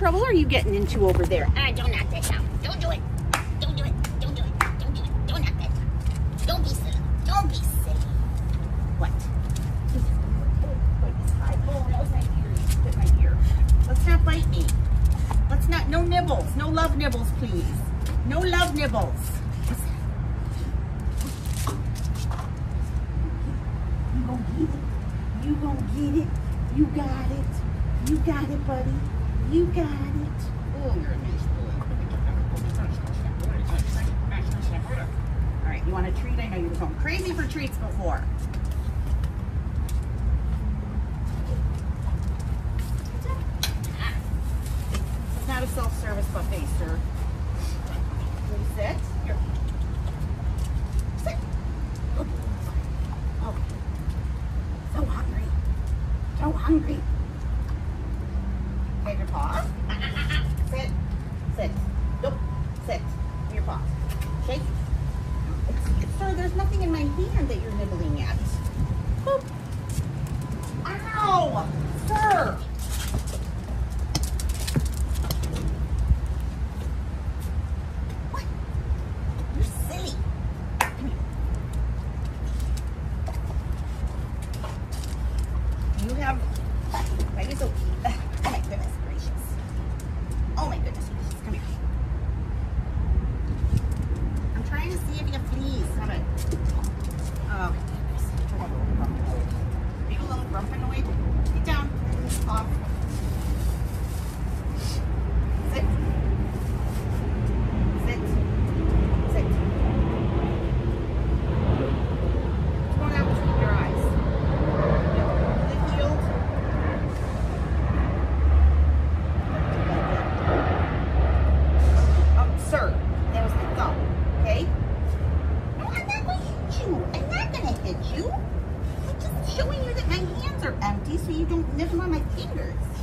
trouble are you getting into over there? Don't knock that down. Don't do it. Don't do it. Don't do it. Don't do it. Don't knock that down. Don't be silly. Don't be silly. What? Oh, that was my ear. You bit my ear. Let's not bite me. Let's not. No nibbles. No love nibbles, please. No love nibbles. You gonna get it. You got it. You got it, buddy. You got it. Oh, you're a nice boy. All right, you want a treat? I know you were going crazy for treats before. It's not a self-service buffet, sir. Will you sit? Here. Sit. Oh. Oh. So hungry. So hungry. Take your paws. Sit. Sit. Nope. Sit. Your paws. Shake. Sir, there's nothing in my hand that you're nibbling at. Boop. Ow! Sir! What? You're silly. Come here. You have... Why are you so... Oh my goodness gracious. Oh my goodness gracious. Come here. I'm trying to see if you can please. Come in. Oh my goodness. Make a little grumpy noise. Sit down. Off. Sit. Sit. Sit. What's going on between your eyes? Is it healed? Sir, that was my thumb, okay? No, I'm not going to hit you. I'm not going to hit you. I'm just showing you that my hands are empty so you don't nibble on my fingers.